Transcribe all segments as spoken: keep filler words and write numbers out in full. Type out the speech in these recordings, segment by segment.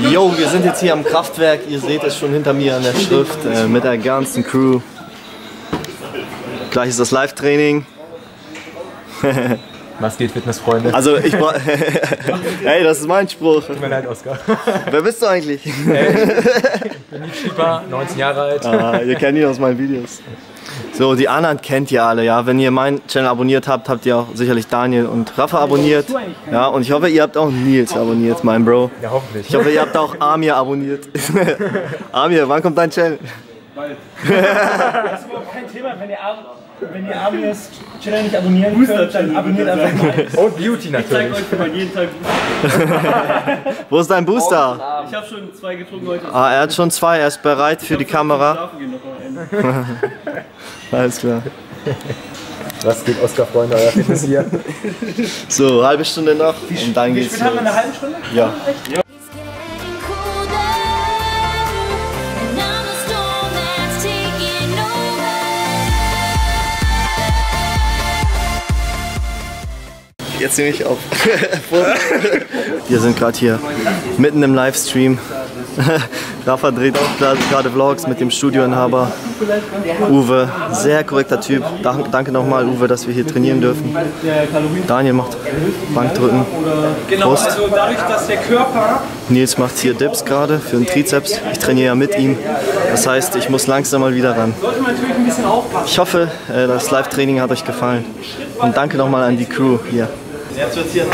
Jo, wir sind jetzt hier am Kraftwerk, ihr seht es schon hinter mir an der Schrift, äh, mit der ganzen Crew. Gleich ist das Live-Training. Was geht, Fitnessfreunde? Also ich brauch... Hey, das ist mein Spruch. Tut mir leid, Oskar. Wer bist du eigentlich? Hey, ich bin Nietzsche, neunzehn Jahre alt. Ah, ihr kennt ihn aus meinen Videos. So, die anderen kennt ihr alle, ja. Wenn ihr meinen Channel abonniert habt, habt ihr auch sicherlich Daniel und Rafa abonniert. Ja, und ich hoffe, ihr habt auch Nils abonniert, mein Bro. Ja, hoffentlich. Ich hoffe, ihr habt auch Amir abonniert. Amir, wann kommt dein Channel? Bald. Das ist überhaupt kein Thema, wenn ihr, wenn ihr Amirs Channel nicht abonnieren könnt, dann abonniert einfach mal. Und Beauty natürlich. Ich zeige euch mal jeden Tag Booster. Wo ist dein Booster? Ich habe schon zwei getrunken heute. Ah, er hat schon zwei, er ist bereit für die Kamera. Schlafen gehen noch mal ein. Alles klar. Was geht, Oskar-Freunde, euer Fitness hier? So, halbe Stunde noch und dann Wie geht's spät haben wir, los. eine halbe Stunde? Ja. Ja. Jetzt nehme ich auf. Wir sind gerade hier mitten im Livestream. Rafa dreht auch gerade Vlogs mit dem Studioinhaber Uwe. Sehr korrekter Typ. Danke nochmal, Uwe, dass wir hier trainieren dürfen. Daniel macht Bankdrücken. Genau, Brust. also dadurch, dass der Körper... Nils macht hier Dips gerade für den Trizeps. Ich trainiere ja mit ihm. Das heißt, ich muss langsam mal wieder ran. Sollte man natürlich ein bisschen aufpassen. Ich hoffe, das Live-Training hat euch gefallen. Und danke nochmal an die Crew hier. Jetzt wird's hier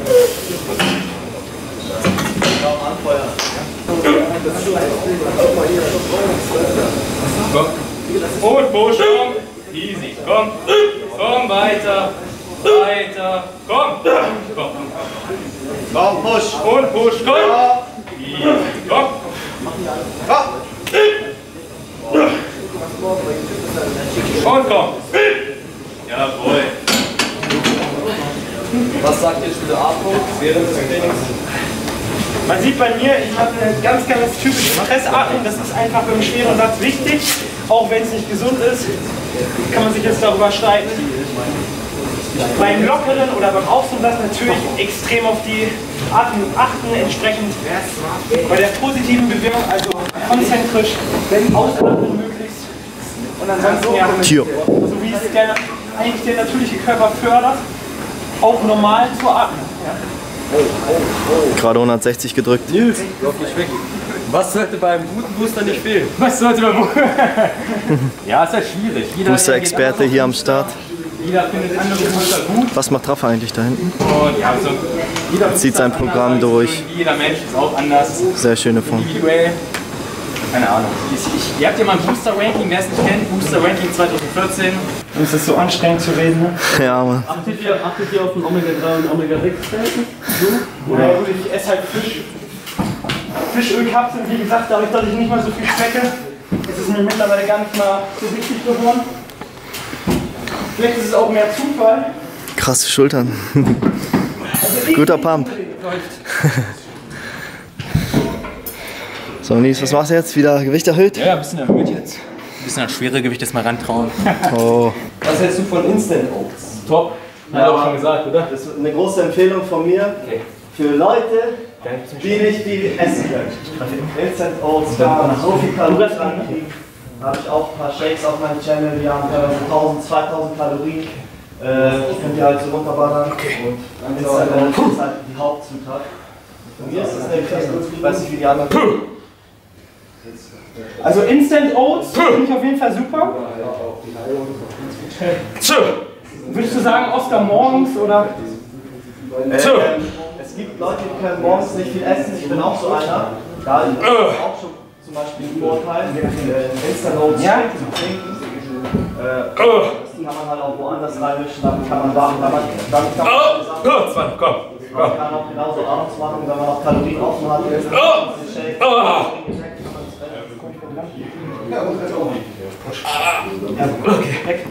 Komm. Und Push, komm. Easy, komm. Komm weiter. Weiter. Komm. Komm. Komm, push. Und Push, komm. Easy, komm. Und komm. Jawohl. Was sagt ihr zu der Atmung während des Trainings? Man sieht bei mir, ich habe eine ganz, ganz typische Pressatmung. Das ist einfach beim schweren Satz wichtig. Auch wenn es nicht gesund ist, kann man sich jetzt darüber streiten. Beim lockeren oder beim Aufsatz natürlich extrem auf die Atmung achten, entsprechend bei der positiven Bewegung, also konzentrisch, ausatmen möglichst. Und ansonsten ja, so wie es der, eigentlich der natürliche Körper fördert, auch normal zu atmen. Ja. Gerade hundertsechzig gedrückt. Nils, lauf nicht weg. Was sollte beim guten Booster nicht fehlen? Was sollte beim Ja, ist halt schwierig. Booster-Experte hier am Start. Jeder findet andere Booster gut. Was macht Rafa eigentlich da hinten? Und ja, also jeder Zieht sein Programm durch. Jeder Mensch ist auch anders. Sehr schöne Form. Individuell. Keine Ahnung. Ich, ich, ihr habt ja mal ein Booster-Ranking, wer es nicht kennt. Booster-Ranking zwanzig vierzehn. Es ist so anstrengend zu reden, ne? Ja, Mann. Achtet ihr, achtet ihr auf den Omega drei und Omega sechs Stärken? So? Oder? Ja, gut, ich esse halt Fisch. Fischölkapseln, wie gesagt, dadurch, dass ich nicht mal so viel schmecke, ist es mir mittlerweile gar nicht mal so wichtig geworden. Vielleicht ist es auch mehr Zufall. Krasse Schultern. Also Guter Pump. So, Nils, was machst du jetzt? Wieder Gewicht erhöht? Ja, ein bisschen erhöht jetzt. Ein bisschen an schwere Gewicht jetzt mal rantrauen. Oh. Was hältst du von Instant Oats? Top. Ja, Hat auch schon gesagt, oder? Das ist eine große Empfehlung von mir. Okay. Für Leute, die nicht viel essen können. Instant Oats, wenn man so viel Kalorien ankriegt, habe ich auch ein paar Shakes auf meinem Channel, die haben teilweise tausend, zweitausend Kalorien. Äh, könnt ihr halt so runterballern. Okay. Und Instant Oats ist halt die Hauptzutat. Von mir ist das eine Empfehlung. Ich weiß nicht, wie die anderen. Also Instant Oats finde ich auf jeden Fall super. Würdest du sagen, Oskar morgens oder? Äh, ähm, es gibt Leute, die können morgens nicht viel essen. Ich bin auch so einer. Da ist auch schon zum Beispiel ein Vorteil, äh, Instant Oats Ja. zu trinken. Äh, das kann man halt auch woanders reinmischen, damit kann man warten. Damit, damit kann man Oh, Sven, komm. man kann auch genauso abends machen, wenn man noch Kalorien offen hat. Oh. Oh. Okay.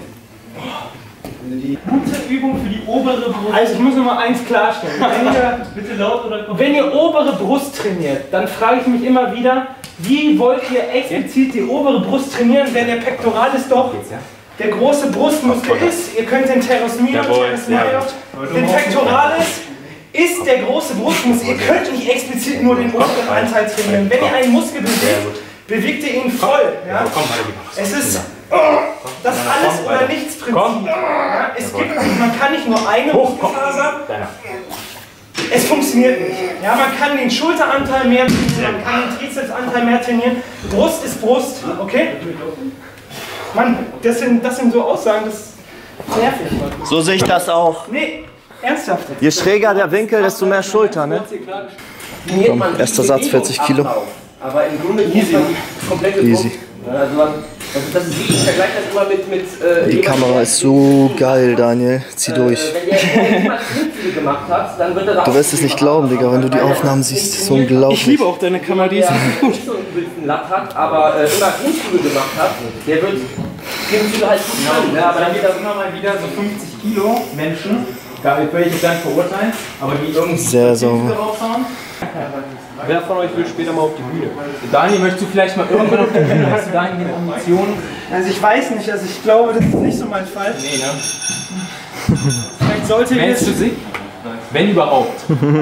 Gute Übung für die obere Brust. Also ich muss noch mal eins klarstellen. Wenn ihr, bitte laut oder wenn ihr obere Brust trainiert, dann frage ich mich immer wieder, wie wollt ihr explizit die obere Brust trainieren, wenn der Pectoralis doch der große Brustmuskel ist. Ihr könnt den Teres Minor, Teres Major, den Pectoralis ist der große Brustmuskel. Ihr könnt nicht explizit nur den unteren Anteil trainieren. Wenn ihr einen Muskel bewegt, bewegt ihr ihn voll. Ja? Es ist oh, das Alles- oder Nichts-Prinzip. Ja? Es gibt nicht, man kann nicht nur eine Muskelfaser. Es funktioniert nicht. Ja, man kann den Schulteranteil mehr trainieren, man kann den Trizepsanteil mehr trainieren. Brust ist Brust, okay? Mann, das sind, das sind so Aussagen, das ist nervig. So sehe ich das auch. Nee, ernsthaft. Je schräger der Winkel, desto mehr Schulter, ne? Komm, erster Satz, vierzig Kilo. Aber im Grunde easy. Komplette Easy. Also man, also das ist, ich vergleiche das immer mit... mit äh, Die Kamera ist so geil, Daniel. Zieh durch. Äh, wenn jemand Klimmzüge gemacht hat, dann wird er da... Du wirst es nicht glauben, Digga, wenn du die Aufnahmen siehst. Das ist so unglaublich. Ich liebe auch deine Kamera, die ist der nicht so einen übelsten Latt hat, aber äh, immer Klimmzüge gemacht hat, der wird Klimmzüge halt gut können. Ja, aber dann geht das immer mal wieder so fünfzig Kilo Menschen, da will ich jetzt gar nicht verurteilen, aber die irgendwie Sehr sauber. raushauen. Wer von euch will später mal auf die Bühne? Daniel, möchtest du vielleicht mal irgendwann auf die Bühne? Hast du dahingehend Ambitionen? Also ich weiß nicht, also ich glaube, das ist nicht so mein Fall. Nee, ne? Vielleicht sollte ich Meinst du jetzt... sich? Wenn überhaupt.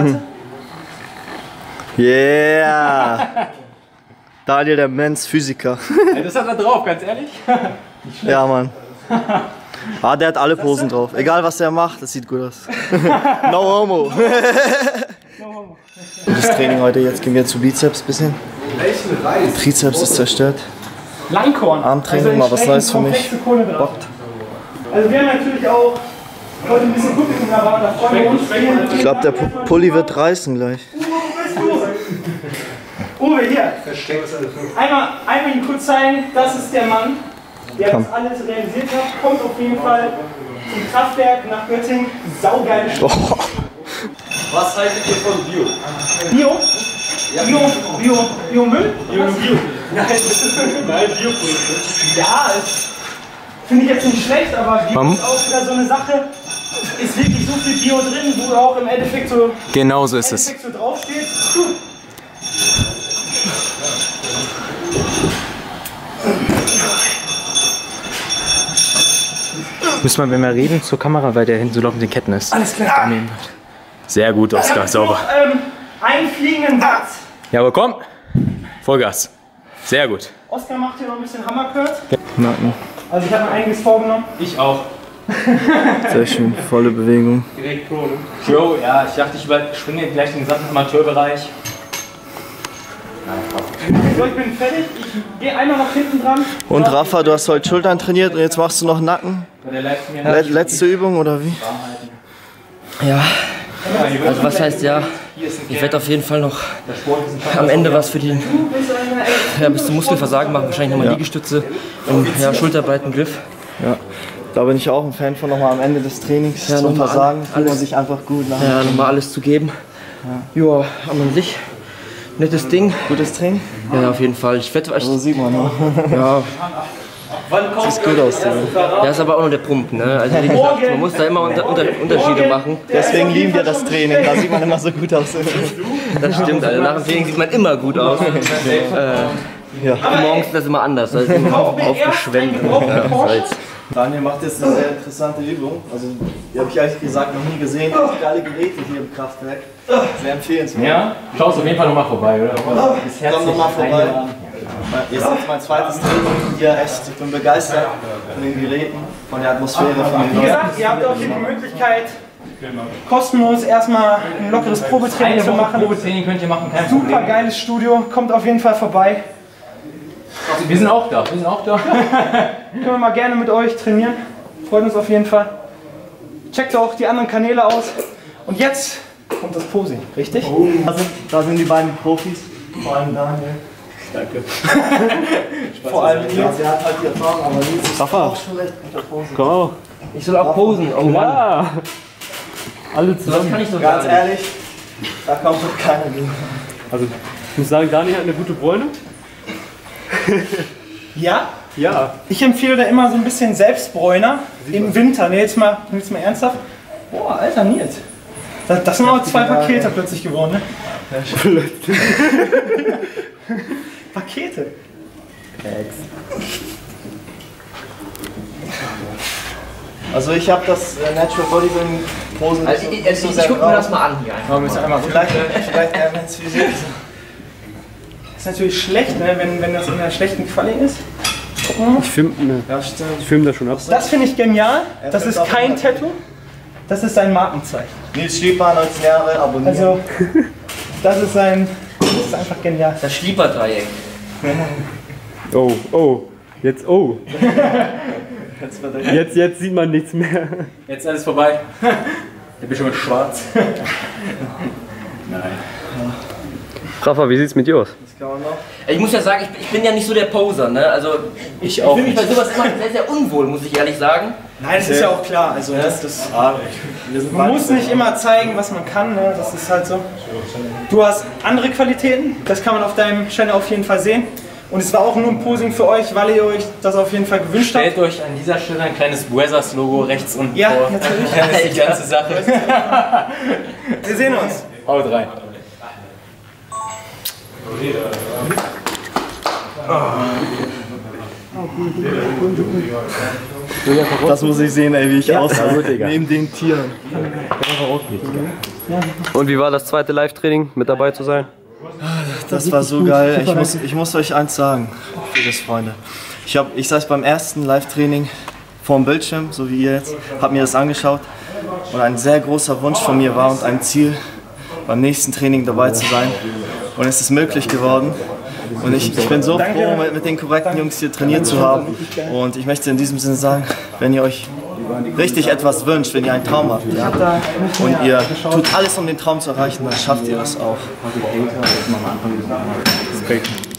Yeah! Daniel, der Mensch Physiker. Das hat er drauf, ganz ehrlich. Ja, Mann. Ah, der hat alle Posen drauf. Egal was der macht, das sieht gut aus. No homo. Gutes Training heute, jetzt gehen wir zu Bizeps ein bisschen. Trizeps ist zerstört. Langkorn. Armtraining, mal was Neues für mich. Bockt. Also wir haben natürlich auch heute ein bisschen gucken, aber da freuen wir uns. Ich glaube, der Pu- Pulli wird reißen gleich. Uwe, wo bist du? Uwe, hier. Einmal, einmal ihn kurz zeigen, das ist der Mann, der Komm. das alles realisiert hat. Kommt auf jeden Fall zum Kraftwerk nach Göttingen. Saugeile Stelle. Oh. Was haltet ihr von Bio? Bio? Bio, Bio, Biomüll? Bio, Bio. Nein, nein, Bio. Ja, es finde ich jetzt nicht schlecht, aber Bio ist auch wieder so eine Sache. Ist wirklich so viel Bio drin, wo auch im Endeffekt so, Genau so ist es. Endeffekt so draufsteht. Müssen wir, wenn wir reden, zur Kamera, weil der hinten so laufend in den Ketten ist. Alles klar. Sehr gut, Oskar, sauber. Noch, ähm, einen fliegenden Satz. Ja, aber komm. Vollgas. Sehr gut. Oskar macht hier noch ein bisschen Hammerkurt. Nacken. Also ich habe mir einiges vorgenommen. Ich auch. Sehr schön, volle Bewegung. Direkt Pro, ne? Pro, ja, ich dachte, ich überspringe gleich den gesamten Amateurbereich. So, ich bin fertig. Ich gehe einmal nach hinten dran. Und Rafa, du hast heute Schultern trainiert und jetzt machst du noch Nacken? Der Livestream Le letzte Übung oder wie? Ja, also was heißt ja, ich werde auf jeden Fall noch am Ende was für den, ja, bis zum Muskelversagen machen, wahrscheinlich nochmal Liegestütze und ja, Schulterbreitengriff. Ja. Da bin ich auch ein Fan von, nochmal am Ende des Trainings Ja, zum noch mal Versagen, alles- fühlt man sich einfach gut nach. Ja, nochmal alles zu geben. Ja, aber an sich, nettes Ding. Gutes Training? Ja, auf jeden Fall. Ich werde, So sieht man, ne? ja, Sieht gut aus, Digga. ja, ist aber auch nur der Punkt, ne? Also wie gesagt, man muss da immer unter, unter, Unterschiede machen. Deswegen lieben wir das Training, da sieht man immer so gut aus. Das stimmt, also nach dem Training sieht man immer gut aus. Äh, Ja. morgens ist das immer anders, da ist immer aufgeschwemmt. Ja, Salz. Daniel macht jetzt eine sehr interessante Übung. Also, die habe ich ehrlich gesagt noch nie gesehen. Das sind geile Geräte hier im Kraftwerk. Sehr empfehlenswert. Ja? Schaust auf jeden Fall nochmal vorbei, oder? Ist Komm noch mal vorbei. Jetzt ist mein zweites Training hier. Echt, ich bin begeistert von den Geräten, von der Atmosphäre, von den Wie Leuten. gesagt, ihr habt auch hier die Möglichkeit, kostenlos erstmal ein lockeres Probetraining Eine zu Woche machen. Probetraining könnt ihr machen, kein Super Problem. geiles Studio, kommt auf jeden Fall vorbei. Wir sind auch da, wir sind auch da. Können wir mal gerne mit euch trainieren. Freut uns auf jeden Fall. Checkt auch die anderen Kanäle aus. Und jetzt kommt das Posing, richtig? Da sind, da sind die beiden Profis, vor allem Daniel. Danke. Vor allem Nils. Ja, der hat halt die Erfahrung, aber Nils ist auch schon recht guter Pose. Komm auch. Ich soll auch posen, oh Mann. Ja. Alle Das zusammen. kann ich so Ganz sagen. ehrlich, da kommt doch keiner gegen. Also, ich muss sagen, Daniel hat eine gute Bräune. Ja? Ja. Ich empfehle da immer so ein bisschen Selbstbräuner im Winter. Ne, jetzt mal, jetzt mal ernsthaft. Boah, Alter Nils. Das, das sind auch zwei Pakete plötzlich geworden, ne? Pakete. Also ich habe das äh, Natural Bodybuilding Posen Also ich, also ich, ich guck mir das mal an hier einfach. müssen einmal Vielleicht, vielleicht eher ins Physik. ist natürlich schlecht, ne, wenn, wenn das in einer schlechten Quali ist. Ich filme ne, Ja, stimmt. ich film das schon ab. Das finde ich genial. Das ist kein Tattoo. Das ist sein Markenzeichen. Nils Schlieper, neunzehn Jahre, abonnieren. Also, das ist sein. Das ist einfach genial. Das Schlieperdreieck. Oh, oh, jetzt oh. Jetzt, jetzt sieht man nichts mehr. Jetzt ist alles vorbei. Der Bildschirm ist schwarz. Rafa, wie sieht's mit dir aus? Das kann man noch. Ich muss ja sagen, ich, ich bin ja nicht so der Poser, ne? Also Ich ich auch fühle mich nicht. bei sowas immer sehr, sehr unwohl, muss ich ehrlich sagen. Nein, das ist ja auch klar. Also, das, das, Ah, wir sind man muss nicht immer zeigen, was man kann. Ne? Das ist halt so. Du hast andere Qualitäten. Das kann man auf deinem Channel auf jeden Fall sehen. Und es war auch nur ein Posing für euch, weil ihr euch das auf jeden Fall gewünscht habt. Stellt euch an dieser Stelle ein kleines Brothers-Logo rechts unten Ja, vor. natürlich. Das ist die ganze Sache. Wir sehen uns. Haut rein. Das muss ich sehen, ey, wie ich aussehe. Neben den Tieren. Und wie war das zweite Live-Training, mit dabei zu sein? Das war so geil. Ich muss, ich muss euch eins sagen, liebes Freunde. Ich, hab, ich saß beim ersten Live-Training vor dem Bildschirm, so wie ihr jetzt, habe mir das angeschaut. Und ein sehr großer Wunsch von mir war und ein Ziel, beim nächsten Training dabei zu sein. Und es ist möglich geworden. Und ich, ich bin so froh, mit, mit den korrekten Jungs hier trainiert zu haben. Und ich möchte in diesem Sinne sagen, wenn ihr euch richtig etwas wünscht, wenn ihr einen Traum habt, ja, und ihr tut alles, um den Traum zu erreichen, dann schafft ihr das auch. Respekt.